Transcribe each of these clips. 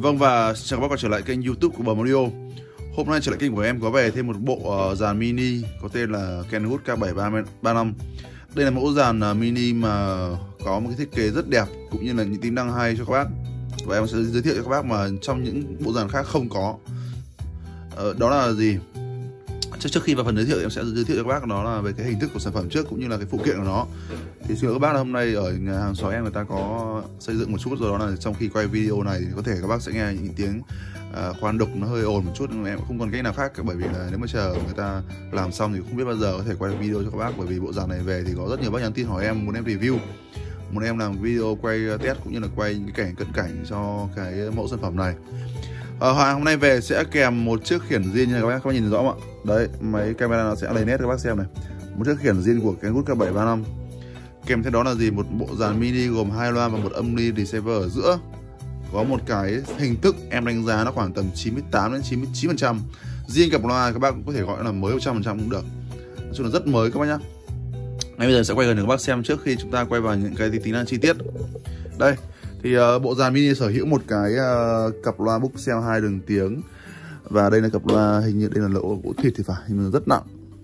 Vâng, và chào các bác quay trở lại kênh YouTube của Bấm Audio. Hôm nay trở lại kênh của em có về thêm một bộ dàn mini có tên là Kenwood K735. Đây là mẫu dàn mini mà có một cái thiết kế rất đẹp cũng như là những tính năng hay cho các bác. Và em sẽ giới thiệu cho các bác mà trong những bộ dàn khác không có. Đó là gì? Trước khi vào phần giới thiệu em sẽ giới thiệu cho các bác đó là về cái hình thức của sản phẩm trước cũng như là cái phụ kiện của nó. Thì xin lỗi các bác là hôm nay ở nhà hàng xóm em người ta có xây dựng một chút rồi, đó là trong khi quay video này thì có thể các bác sẽ nghe những tiếng khoan đục nó hơi ồn một chút, nhưng mà em cũng không còn cách nào khác cả, bởi vì là nếu mà chờ người ta làm xong thì không biết bao giờ có thể quay được video cho các bác. Bởi vì bộ dàn này về thì có rất nhiều bác nhắn tin hỏi em muốn em review, muốn em làm video quay test cũng như là quay những cái cận cảnh cho cái mẫu sản phẩm này. Hôm nay về sẽ kèm một chiếc khiển zin nha các bác nhìn rõ không ạ? Đấy, máy camera nó sẽ lấy nét các bác xem này. Một chiếc khiển zin của Kenwood K735. Kèm theo đó là gì? Một bộ dàn mini gồm 2 loa và một âm ly receiver ở giữa. Có một cái hình thức em đánh giá nó khoảng tầm 98 đến 99%. Riêng cặp loa các bác cũng có thể gọi là mới 100% cũng được. Nói chung là rất mới các bác nhá. Ngay bây giờ sẽ quay gần để các bác xem trước khi chúng ta quay vào những cái tính năng chi tiết. Đây, thì bộ dàn mini sở hữu một cái cặp loa Buxell 2 đường tiếng. Và đây là cặp loa, hình như đây là lỗ gỗ thịt thì phải, nhưng mà rất nặng.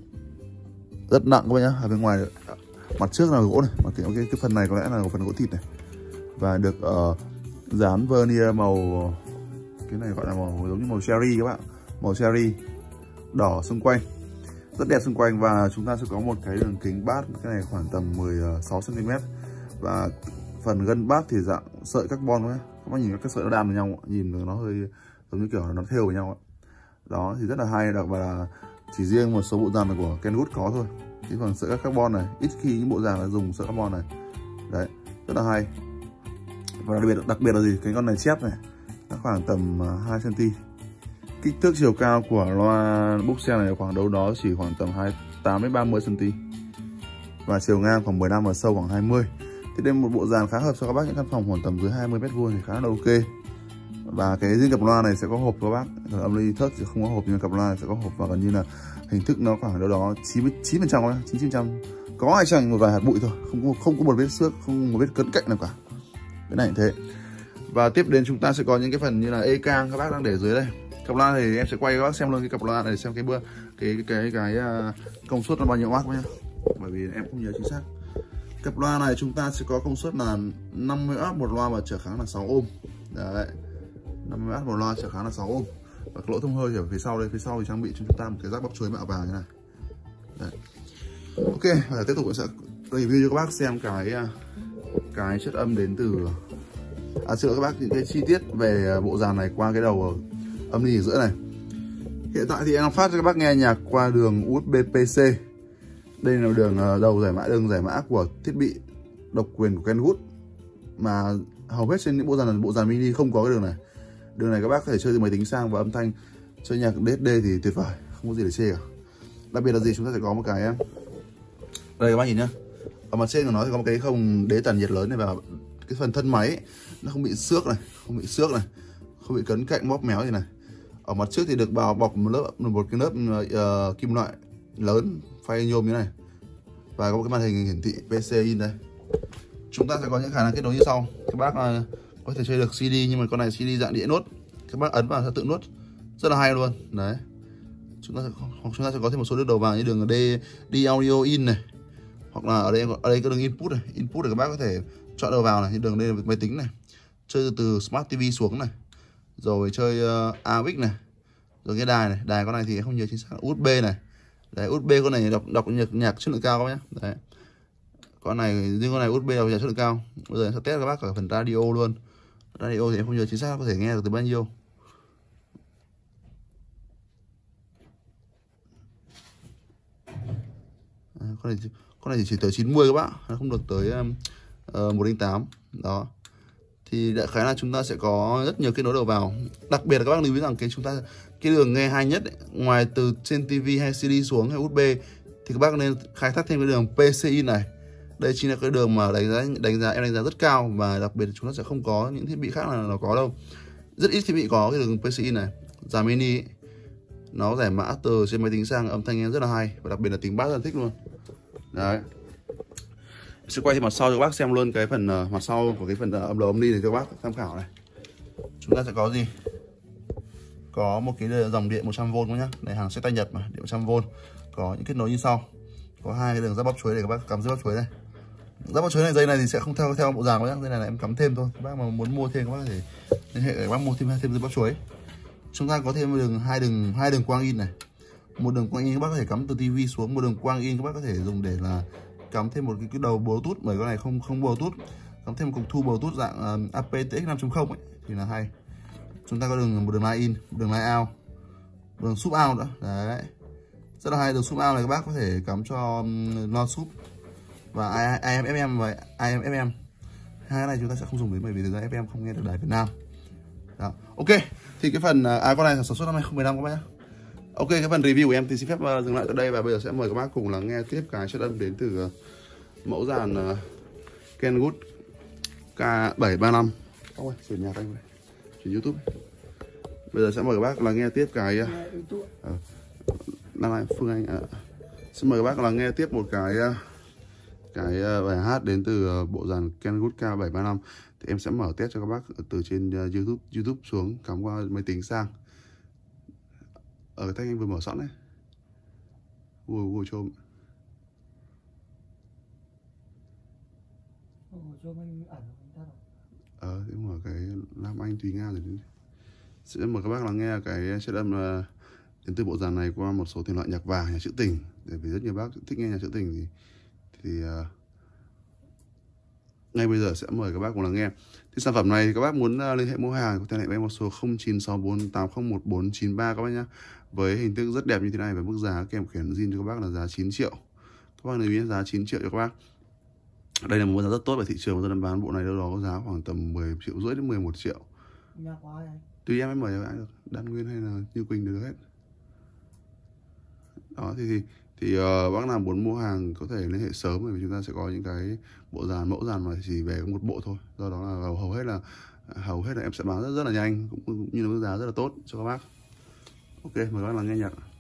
Rất nặng các bác nhá. Ở bên ngoài mặt trước là gỗ này, mà cái phần này có lẽ là phần gỗ thịt này. Và được dán vernier màu, cái này gọi là màu giống như màu cherry các bạn, màu cherry đỏ xung quanh, rất đẹp xung quanh. Và chúng ta sẽ có một cái đường kính bát, cái này khoảng tầm 16 cm. Và phần gân bát thì dạng sợi carbon các bác nhìn các sợi nó đan vào nhau, nhìn nó hơi giống như kiểu nó thêu vào nhau. Đó thì rất là hay, đặc biệt là chỉ riêng một số bộ dàn này của Kenwood có thôi. Cái phần sợi carbon này ít khi những bộ dàn là dùng sợi carbon này. Đấy, rất là hay. Và đặc biệt là gì? Cái con này chép này nó khoảng tầm 2 cm. Kích thước chiều cao của loa Buxell này khoảng đâu đó chỉ khoảng tầm 28 đến 30 cm. Và chiều ngang khoảng 15 và sâu khoảng 20. Thì đây một bộ dàn khá hợp cho các bác những căn phòng khoảng tầm dưới 20 m² thì khá là ok. Và cái riêng cặp loa này sẽ có hộp cho các bác. Âm ly thất thì không có hộp, nhưng cặp loa này sẽ có hộp, và gần như là hình thức nó khoảng đâu đó 99%, 99%. Có hay chăng một vài hạt bụi thôi, không có một vết xước, không một vết cấn cạnh nào cả. Cái này thế. Và tiếp đến chúng ta sẽ có những cái phần như là e-cang các bác đang để dưới đây. Cặp loa thì em sẽ quay các bác xem luôn cái cặp loa này, xem cái công suất nó bao nhiêu watt nhá. Bởi vì em không nhớ chính xác. Cặp loa này chúng ta sẽ có công suất là 50W một loa và trở kháng là 6 ohm. Đấy. 50W một loa trở kháng là 6 ohm. Và cái lỗ thông hơi ở phía sau đây, phía sau thì trang bị cho chúng ta một cái rác bắp chuối mạ vàng như này. Đấy. Ok, và tiếp tục sẽ review cho các bác xem cái chất âm đến từ xin lỗi các bác những cái chi tiết về bộ dàn này qua cái đầu âm ly ở giữa này. Hiện tại thì em phát cho các bác nghe nhạc qua đường USB-PC. Đây là đường đầu đường giải mã của thiết bị độc quyền của Kenwood, mà hầu hết trên những bộ dàn mini không có cái đường này. Đường này các bác có thể chơi từ máy tính sang, và âm thanh chơi nhạc SD thì tuyệt vời, không có gì để chê cả. Đặc biệt là gì, chúng ta sẽ có một cái đây các bác nhìn nhá, ở mặt trên của nó thì có một cái không đế tản nhiệt lớn này, và cái phần thân máy nó không bị xước này, không bị cấn cạnh móp méo gì này. Ở mặt trước thì được bao bọc một cái lớp kim loại lớn phay nhôm như này, và có một cái màn hình hiển thị PC in đây. Chúng ta sẽ có những khả năng kết nối như sau. Các bác có thể chơi được CD, nhưng mà con này CD dạng đĩa nốt, các bác ấn vào sẽ tự nốt, rất là hay luôn. Đấy, chúng ta sẽ có thêm một số đường đầu vào như đường D audio in này, hoặc là ở đây có đường input này, để các bác có thể chọn đầu vào này, như đường đây là máy tính này, chơi từ Smart TV xuống này, rồi chơi AVIC này, rồi cái đài con này thì không nhớ chính xác, USB này. Đấy, USB con này đọc nhạc chất lượng cao các bác nhé. Đấy, con này riêng con này USB đọc nhạc chất lượng cao. Bây giờ em sẽ test các bác cả phần radio luôn. Radio thì em không nhớ chính xác có thể nghe được từ bao nhiêu. Con này chỉ tới 90 các bác, nó không được tới 108. Đó. Thì đại khái là chúng ta sẽ có rất nhiều kết nối đầu vào. Đặc biệt là các bác lưu ý rằng cái đường nghe hay nhất ấy, ngoài từ trên TV hay CD xuống hay USB, thì các bác nên khai thác thêm cái đường PCI này. Đây chính là cái đường mà em đánh giá rất cao, và đặc biệt là chúng ta sẽ không có những thiết bị khác là nó có đâu. Rất ít thiết bị có cái đường PCI này. Dàn mini ấy, nó giải mã từ trên máy tính sang, âm thanh nghe rất là hay, và đặc biệt là tiếng bass rất là thích luôn. Đấy. Sẽ quay thêm mặt sau cho các bác xem luôn cái phần mặt sau của cái phần âm đầu âm ly này cho các bác tham khảo này. chúng ta sẽ có gì? Có một cái dòng điện 100V nhá. Này hàng xe tay Nhật mà, điện 100V. Có những kết nối như sau. Có hai cái đường giáp bắp chuối để các bác cắm giáp bắp chuối đây. Giáp bắp chuối này, dây này thì sẽ không theo bộ dàn nhá. Dây này là em cắm thêm thôi. Các bác mà muốn mua thêm các bác có thể liên hệ các bác mua thêm giáp bắp chuối. Chúng ta có thêm một đường hai đường quang in này. Một đường quang in các bác có thể cắm từ tivi xuống, một đường quang in các bác có thể dùng để là cắm thêm một cái đầu Bluetooth, bởi con này không Bluetooth. Cắm thêm một cục thu Bluetooth dạng aptX 5.0 ấy thì là hay. Chúng ta có một đường line in, một đường line out, đường sub out nữa. Đấy. Rất là hay. Đường sub out này các bác có thể cắm cho non sub và AM FM và AM FM. Hai cái này chúng ta sẽ không dùng đến bởi vì thực ra FM không nghe được đài Việt Nam. Đó. Ok, thì cái phần con này sản xuất năm 2015 các bác nhé. Ok, cái phần review của em thì xin phép dừng lại tại đây và bây giờ sẽ mời các bác cùng lắng nghe tiếp cái chất âm đến từ mẫu dàn Kenwood K735. Ông ơi, chuyển nhạc anh này, chuyển YouTube. Bây giờ sẽ mời các bác lắng nghe tiếp cái năm nay Phương Anh xin mời các bác lắng nghe tiếp một cái bài hát đến từ bộ dàn Kenwood K735. Thì em sẽ mở test cho các bác từ trên YouTube xuống, cắm qua máy tính sang. Ở thanh anh vừa mở sẵn đấy. Google Chrome. Thì mở cái Lam Anh Thùy Nga rồi đấy. Sẽ mời các bác lắng nghe cái chất âm đến từ bộ dàn này qua một số thể loại nhạc vàng, nhạc trữ tình. Để vì rất nhiều bác thích nghe nhạc trữ tình thì ngay bây giờ sẽ mời các bác cùng lắng nghe. Thì sản phẩm này các bác muốn liên hệ mua hàng có thể liên hệ với một số 0964801493 các bác nhá. Với hình thức rất đẹp như thế này và mức giá kèm khiển zin cho các bác là giá 9 triệu. Các bác lưu ý giá 9 triệu cho các bác. Đây là một giá rất tốt ở thị trường, tôi đang bán bộ này đâu đó có giá khoảng tầm 10,5 triệu đến 11 triệu. Tùy em mời cho ai được, Đan Nguyên hay là Như Quỳnh được hết. Đó thì bác nào muốn mua hàng có thể liên hệ sớm bởi vì chúng ta sẽ có những cái mẫu dàn mà chỉ về có một bộ thôi. Do đó là hầu hết là em sẽ bán rất là nhanh cũng như là mức giá rất là tốt cho các bác. Ok, mời các bác lắng nghe nhạc.